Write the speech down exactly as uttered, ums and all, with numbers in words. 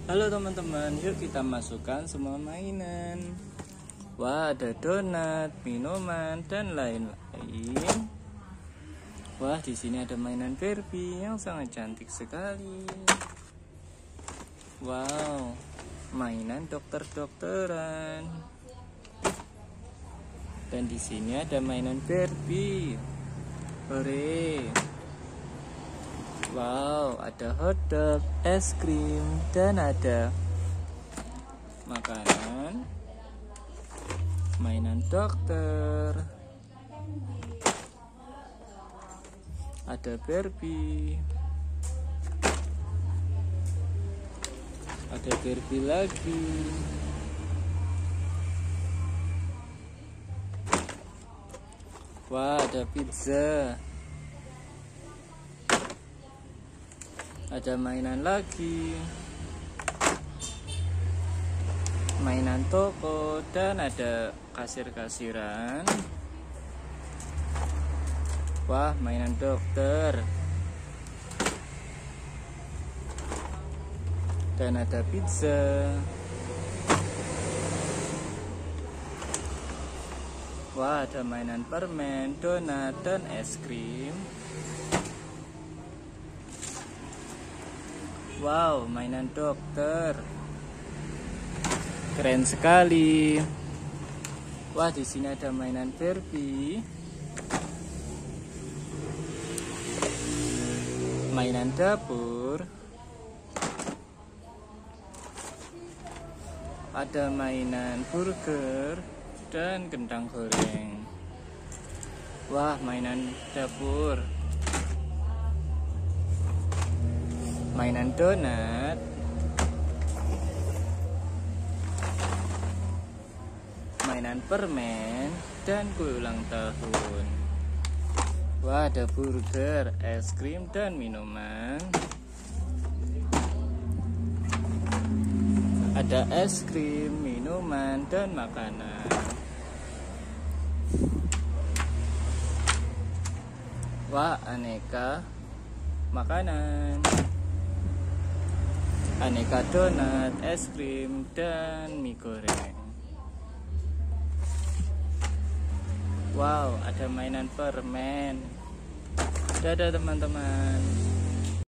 Halo teman-teman, yuk kita masukkan semua mainan. Wah, ada donat, minuman, dan lain-lain. Wah, di sini ada mainan Barbie yang sangat cantik sekali. Wow, mainan dokter-dokteran. Dan di sini ada mainan Barbie. Hore. Wow, ada hotdog, es krim, dan ada makanan, mainan dokter, ada Barbie, ada Barbie lagi, wah ada pizza, ada mainan lagi, mainan toko, dan ada kasir-kasiran. Wah, mainan dokter, dan ada pizza. Wah, ada mainan permen, donat, dan es krim. Wow, mainan dokter. Keren sekali. Wah, di sini ada mainan Barbie. Mainan dapur. Ada mainan burger dan kentang goreng. Wah, mainan dapur. Mainan donat, mainan permen, dan kue ulang tahun. Wah, ada burger, es krim, dan minuman. Ada es krim, minuman, dan makanan. Wah, aneka makanan. Aneka donat, es krim, dan mie goreng. Wow, ada mainan permen. Dadah teman-teman.